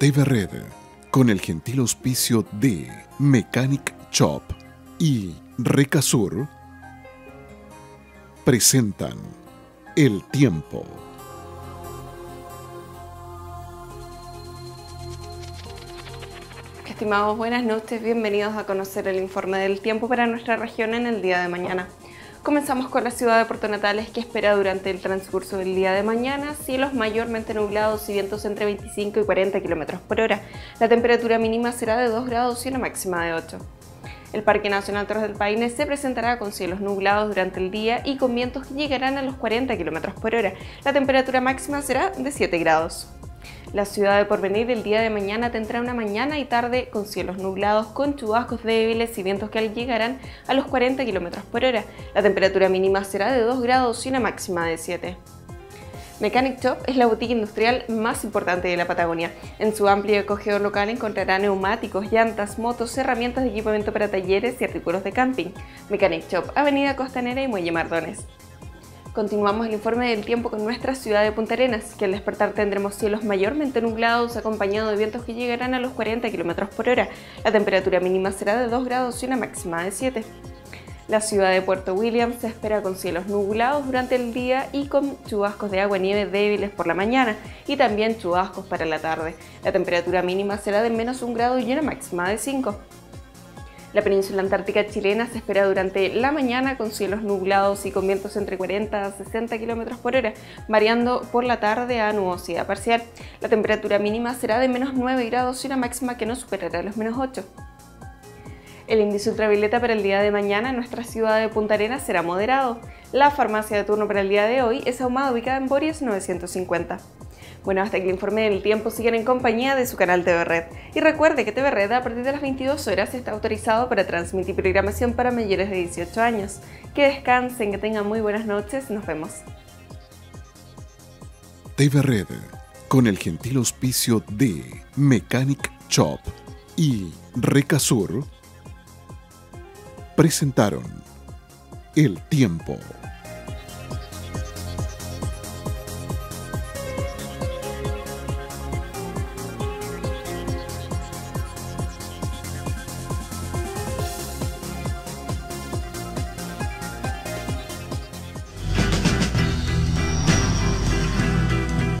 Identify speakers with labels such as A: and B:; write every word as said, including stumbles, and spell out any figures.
A: T V Red, con el gentil auspicio de Mechanic Shop y Recasur, presentan El Tiempo.
B: Estimados, buenas noches, bienvenidos a conocer el informe del tiempo para nuestra región en el día de mañana. Comenzamos con la ciudad de Puerto Natales, que espera durante el transcurso del día de mañana cielos mayormente nublados y vientos entre veinticinco y cuarenta kilómetros por hora. La temperatura mínima será de dos grados y una máxima de ocho. El Parque Nacional Torres del Paine se presentará con cielos nublados durante el día y con vientos que llegarán a los cuarenta kilómetros por hora. La temperatura máxima será de siete grados. La ciudad de Porvenir el día de mañana tendrá una mañana y tarde con cielos nublados, con chubascos débiles y vientos que llegarán a los cuarenta kilómetros por hora. La temperatura mínima será de dos grados y una máxima de siete. Mechanic Shop es la boutique industrial más importante de la Patagonia. En su amplio acogedor local encontrará neumáticos, llantas, motos, herramientas de equipamiento para talleres y artículos de camping. Mechanic Shop, Avenida Costanera y Muelle Mardones. Continuamos el informe del tiempo con nuestra ciudad de Punta Arenas, que al despertar tendremos cielos mayormente nublados acompañados de vientos que llegarán a los cuarenta kilómetros por hora. La temperatura mínima será de dos grados y una máxima de siete. La ciudad de Puerto Williams se espera con cielos nublados durante el día y con chubascos de agua y nieve débiles por la mañana y también chubascos para la tarde. La temperatura mínima será de menos un grado y una máxima de cinco. La península antártica chilena se espera durante la mañana con cielos nublados y con vientos entre cuarenta a sesenta kilómetros por hora, variando por la tarde a nubosidad parcial. La temperatura mínima será de menos nueve grados y una máxima que no superará los menos ocho. El índice ultravioleta para el día de mañana en nuestra ciudad de Punta Arenas será moderado. La farmacia de turno para el día de hoy es Ahumada, ubicada en Bories novecientos cincuenta. Bueno, hasta aquí el informe del tiempo. Sigan en compañía de su canal T V Red. Y recuerde que T V Red a partir de las veintidós horas está autorizado para transmitir programación para mayores de dieciocho años. Que descansen, que tengan muy buenas noches. Nos vemos.
A: T V Red, con el gentil auspicio de Mechanic Shop y Recasur, presentaron El Tiempo.